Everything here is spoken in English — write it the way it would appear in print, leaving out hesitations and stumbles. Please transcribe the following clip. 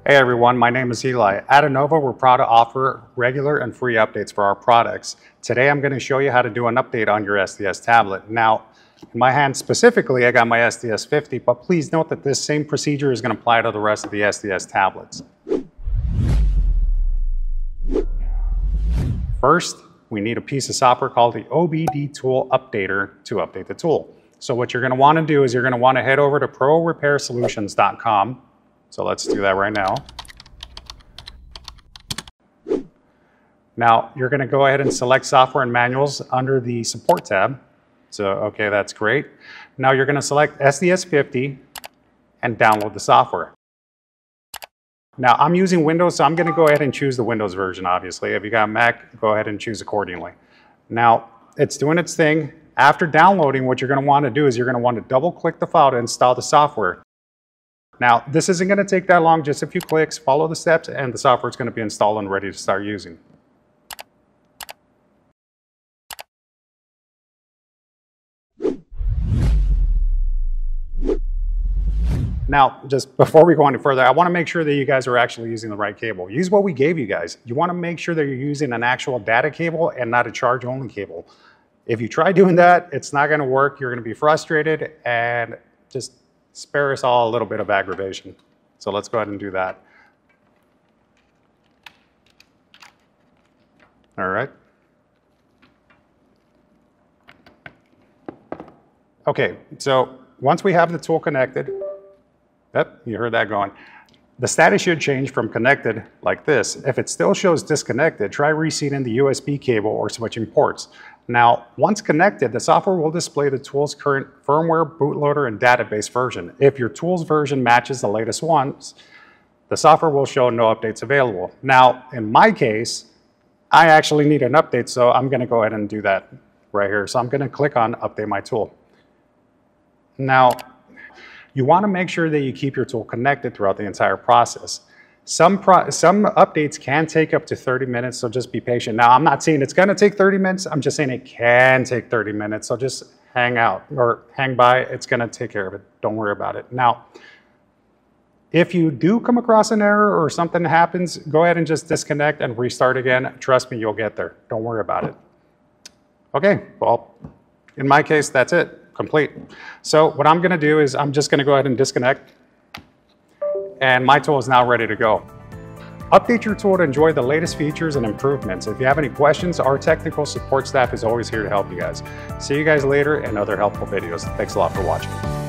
Hey everyone, my name is Eli. At Innova, we're proud to offer regular and free updates for our products. Today I'm going to show you how to do an update on your SDS tablet. Now, in my hand specifically, I got my SDS50, but please note that this same procedure is going to apply to the rest of the SDS tablets. First, we need a piece of software called the OBD Tool Updater to update the tool. So what you're going to want to do is you're going to want to head over to ProRepairSolutions.com. So let's do that right now. Now you're going to go ahead and select Software and Manuals under the Support tab. So okay, that's great. Now you're going to select SDS50 and download the software. Now I'm using Windows, so I'm going to go ahead and choose the Windows version, obviously. If you got Mac, go ahead and choose accordingly. Now it's doing its thing. After downloading, what you're going to want to do is you're going to want to double click the file to install the software. Now, this isn't going to take that long, just a few clicks, follow the steps, and the software is going to be installed and ready to start using. Now, just before we go any further, I want to make sure that you guys are actually using the right cable. Use what we gave you guys. You want to make sure that you're using an actual data cable and not a charge-only cable. If you try doing that, it's not going to work. You're going to be frustrated and just spare us all a little bit of aggravation. So let's go ahead and do that. All right. Okay, so once we have the tool connected, yep, you heard that going. The status should change from connected like this. If it still shows disconnected, try reseating the USB cable or switching ports. Now, once connected, the software will display the tool's current firmware, bootloader, and database version. If your tool's version matches the latest ones, the software will show no updates available. Now, in my case, I actually need an update, so I'm going to go ahead and do that right here. So I'm going to click on Update My Tool. Now, you want to make sure that you keep your tool connected throughout the entire process. Some updates can take up to 30 minutes, so just be patient. Now, I'm not saying it's going to take 30 minutes. I'm just saying it can take 30 minutes, so just hang out or hang by. It's going to take care of it. Don't worry about it. Now, if you do come across an error or something happens, go ahead and just disconnect and restart again. Trust me, you'll get there. Don't worry about it. Okay, well, in my case, that's it. Complete. So what I'm going to do is I'm just going to go ahead and disconnect. And my tool is now ready to go. Update your tool to enjoy the latest features and improvements. If you have any questions, our technical support staff is always here to help you guys. See you guys later in other helpful videos. Thanks a lot for watching.